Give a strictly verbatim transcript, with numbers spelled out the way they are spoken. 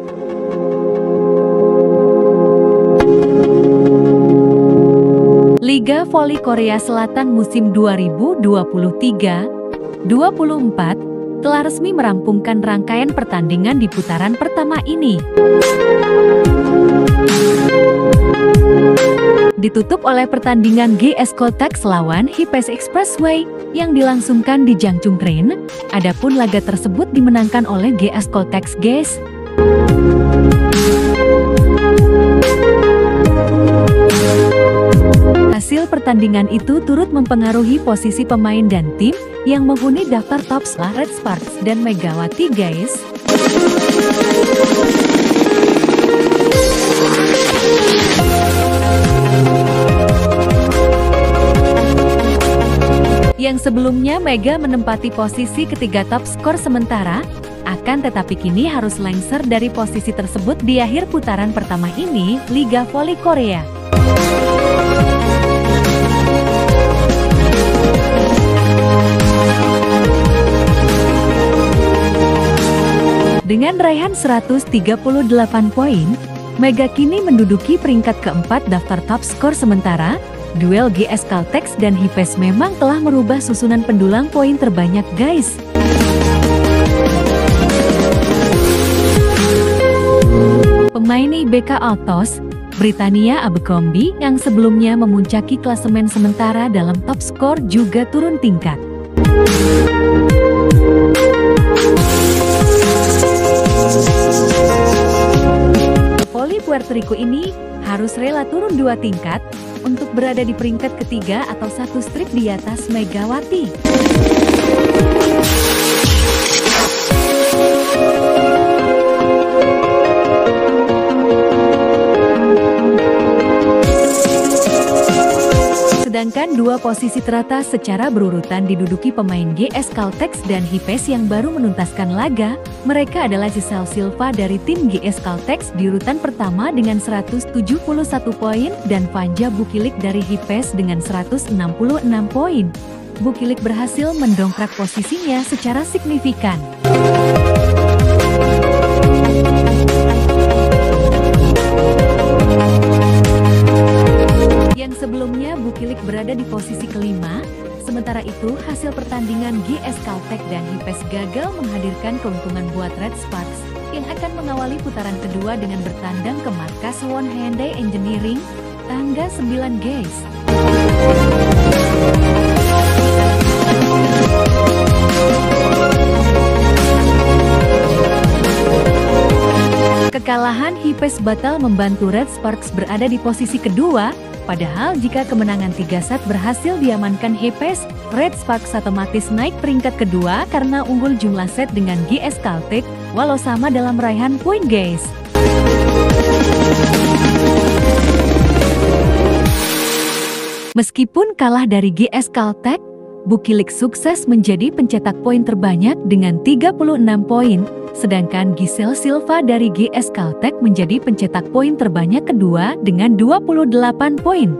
Liga Voli Korea Selatan musim dua ribu dua puluh tiga dua puluh empat telah resmi merampungkan rangkaian pertandingan di putaran pertama ini. Ditutup oleh pertandingan G S Caltex lawan Hipes Expressway yang dilangsungkan di Jangchungtren. Adapun laga tersebut dimenangkan oleh G S Caltex guys. Hasil pertandingan itu turut mempengaruhi posisi pemain dan tim yang menghuni daftar top setelah Red Sparks dan Megawati guys. Yang sebelumnya Mega menempati posisi ketiga top skor sementara, akan tetapi kini harus lengser dari posisi tersebut di akhir putaran pertama ini Liga Voli Korea. Dengan raihan seratus tiga puluh delapan poin, Mega kini menduduki peringkat keempat daftar top skor sementara. Duel G S Caltex dan Hipes memang telah merubah susunan pendulang poin terbanyak guys. Pemain I B K Autos, Britania Abercrombie yang sebelumnya memuncaki klasemen sementara dalam top skor juga turun tingkat. Voli Puerto Rico ini harus rela turun dua tingkat untuk berada di peringkat ketiga atau satu strip di atas Megawati. Sedangkan dua posisi teratas secara berurutan diduduki pemain G S Caltex dan Hipes yang baru menuntaskan laga. Mereka adalah Giselle Silva dari tim G S Caltex di urutan pertama dengan seratus tujuh puluh satu poin dan Vanja Bukilik dari Hipes dengan seratus enam puluh enam poin. Bukilik berhasil mendongkrak posisinya secara signifikan. Yang sebelumnya Bukilik berada di posisi kelima, sementara itu hasil pertandingan G S Caltex dan Hipes gagal menghadirkan keuntungan buat Red Sparks yang akan mengawali putaran kedua dengan bertandang ke markas One Hyundai Engineering, tangga sembilan guys. Kekalahan Hipes batal membantu Red Sparks berada di posisi kedua. Padahal jika kemenangan tiga set berhasil diamankan Hipes, Red Sparks otomatis naik peringkat kedua karena unggul jumlah set dengan G S Caltex, walau sama dalam raihan poin guys. Meskipun kalah dari G S Caltex, Bukilik sukses menjadi pencetak poin terbanyak dengan tiga puluh enam poin. Sedangkan Giselle Silva dari G S Caltex menjadi pencetak poin terbanyak kedua dengan dua puluh delapan poin.